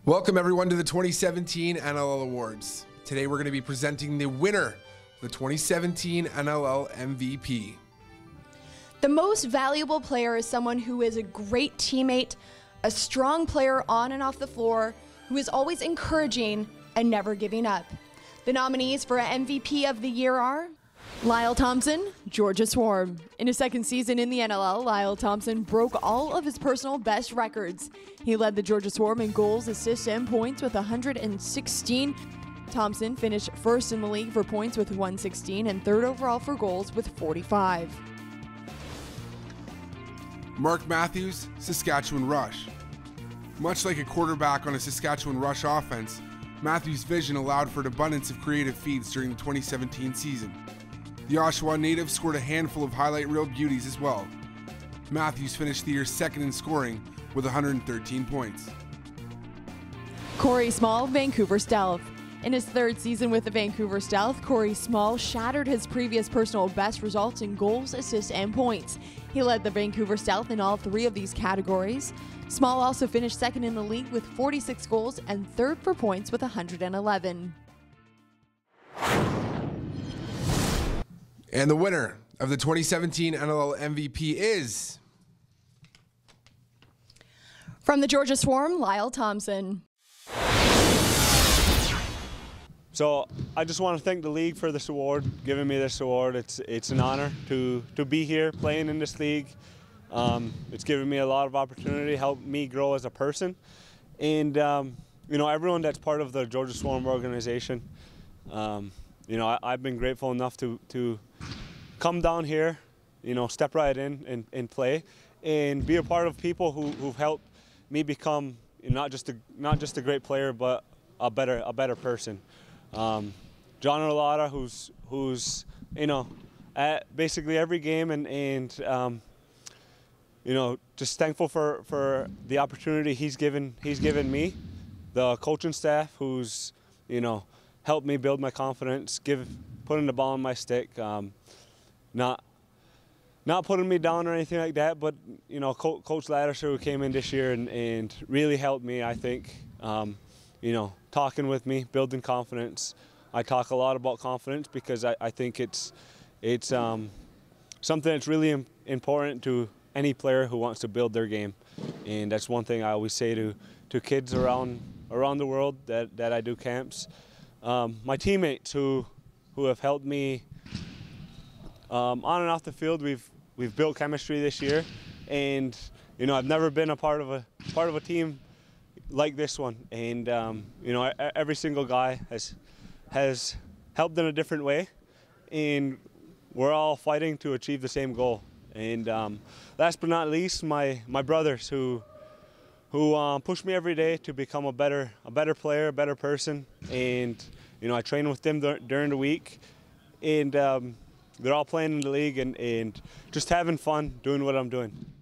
Welcome everyone to the 2017 NLL Awards. Today we're going to be presenting the winner, the 2017 NLL MVP. The most valuable player is someone who is a great teammate, a strong player on and off the floor, who is always encouraging and never giving up. The nominees for MVP of the year are Lyle Thompson, Georgia Swarm. In his second season in the NLL, Lyle Thompson broke all of his personal best records. He led the Georgia Swarm in goals, assists, and points with 116. Thompson finished first in the league for points with 116 and third overall for goals with 45. Mark Matthews, Saskatchewan Rush. Much like a quarterback on a Saskatchewan Rush offense, Matthews' vision allowed for an abundance of creative feeds during the 2017 season. The Oshawa native scored a handful of highlight reel beauties as well. Matthews finished the year second in scoring with 113 points. Corey Small, Vancouver Stealth. In his third season with the Vancouver Stealth, Corey Small shattered his previous personal best results in goals, assists, and points. He led the Vancouver Stealth in all three of these categories. Small also finished second in the league with 46 goals and third for points with 111. And the winner of the 2017 NLL MVP is... From the Georgia Swarm, Lyle Thompson. So I just want to thank the league for this award, giving me this award. It's an honor to be here playing in this league. It's given me a lot of opportunity, helped me grow as a person. And you know, everyone that's part of the Georgia Swarm organization, you know, I've been grateful enough to come down here, you know, step right in and play, and be a part of people who've helped me become, you know, not just a great player, but a better person. John Orlada, who's you know, at basically every game, and you know, just thankful for the opportunity he's given me, the coaching staff who's, you know, helped me build my confidence, putting the ball on my stick, not putting me down or anything like that, but you know, Coach Ladisher, who came in this year and really helped me, I think, you know, talking with me, building confidence. I talk a lot about confidence because I think it's something that's really important to any player who wants to build their game, and that's one thing I always say to kids around the world that I do camps. My teammates who have helped me on and off the field, we've built chemistry this year, and you know, I've never been a part of a team like this one, and you know, every single guy has helped in a different way, and we're all fighting to achieve the same goal. And last but not least, my brothers who push me every day to become a better player, a better person. And you know, I train with them during the week, and they're all playing in the league and just having fun doing what I'm doing.